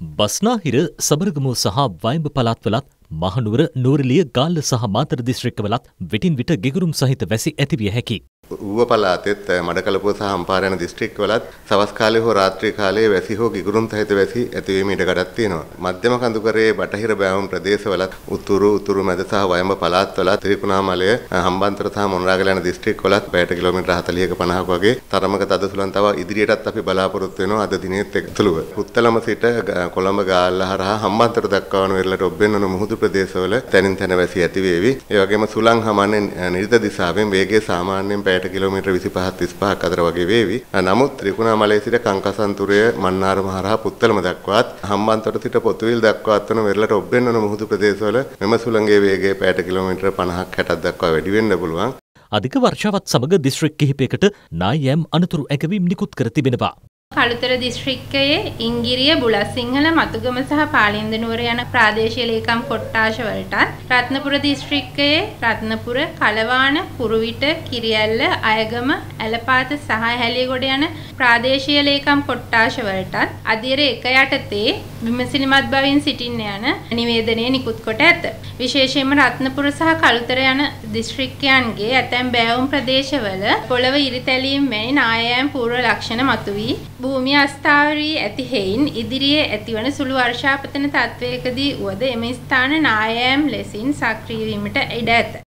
බස්නාහිර සබරගමුව සහ වයඹ පළාත්වලත් මහනුවර නූරලිය ගාල්ල සහ මාතර දිස්ත්‍රික්කවලත් විටින් විට ගෙගුරුම් සහිත වැසි ඇතිවිය හැකි. ඌව පළාතෙත් මඩකලපුව සහ අම්පාර යන දිස්ත්‍රික්කවලත් සවස් කාලේ හෝ රාත්‍රී කාලේ වැසි හෝ ගිගුරුම් සහිත වැසි ඇතිවීම ඉඩකඩක් තියෙනවා. මධ්‍යම කඳුකරේ බටහිර බෑවුම් ප්‍රදේශවලත් උතුරු මැද සහ වයඹ පළාත්වලත් ත්‍රිකුණාමලය හම්බන්තොට සහ මොණරාගල යන දිස්ත්‍රික්කවලත් පැයට කිලෝමීටර් 40ක 50ක වගේ තරමක තද සුළං තව ඉදිරියටත් අපි බලාපොරොත්තු වෙනවා අද දිනෙත් එක්තුළුව. පුත්තලම සිට කොළඹ ගාල්ල හරහා හම්බන්තොට දක්වා වන වෙරළට ඔබ්බෙන් වන මුහුදු ප්‍රදේශවල තැනින් තැන වැසි ඇති වේවි. ඒ වගේම සුළං හමන්නේ නිර්ද දිශාවෙන් වේගය සාමාන්‍යයෙන් පැයට කිලෝමීටර් 25-35ක් අතර වගේ වේවි. නමුත් ත්‍රිකුණාමලයේ සිට කංකසන්තුරය මන්නාරම හරහා පුත්තලම දක්වාත් හම්බන්තොට සිට පොතුවිල් දක්වාත් වන වෙරළට ඔබ්බෙන් වන මුහුදු ප්‍රදේශවල මෙම සුළංගේ වේගය පැයට කිලෝමීටර් 50ක් 60ක් දක්වා වැඩි වෙන්න පුළුවන්. අධික වර්ෂාවත් සමග දිස්ත්‍රික් කිහිපයකට නායම් අනතුරු ඇගවීම් නිකුත් කර තිබෙනවා. කළුතර දිස්ත්‍රික්කයේ ඉංගිරිය බුලත්සිංහල මතුගම සහ පාලින්ද නුවර යන ප්‍රාදේශීය ලේකම් කොට්ටාශ වලටත් රත්නපුර දිස්ත්‍රික්කයේ රත්නපුර කලවාන කුරුවිට කිරියැල්ල අයගම ඇලපාත සහ හැලියගොඩ යන ප්‍රාදේශීය ලේකම් කොට්ටාශ වලටත් අධිර එක යටතේ විමසිලිමත් බවින් සිටින්න යන නිවේදනය නිකුත් කොට ඇත. විශේෂයෙන්ම රත්නපුර සහ කළුතර යන දිස්ත්‍රික්කයන්ගේ ඇතැම් බෑවුම් ප්‍රදේශවල පොළව ඉරිතැලීම් වැනි නායෑම් පූර්ව ලක්ෂණ මතුවී භූමිය අස්ථාවරී ඇති හේයින් ඉදිරියේ ඇතිවන සුළු වර්ෂාපතන තත්වයකදී වුවද එම ස්ථාන නායෑම් ලෙසින් සක්‍රිය වීමට ඉඩ ඇත.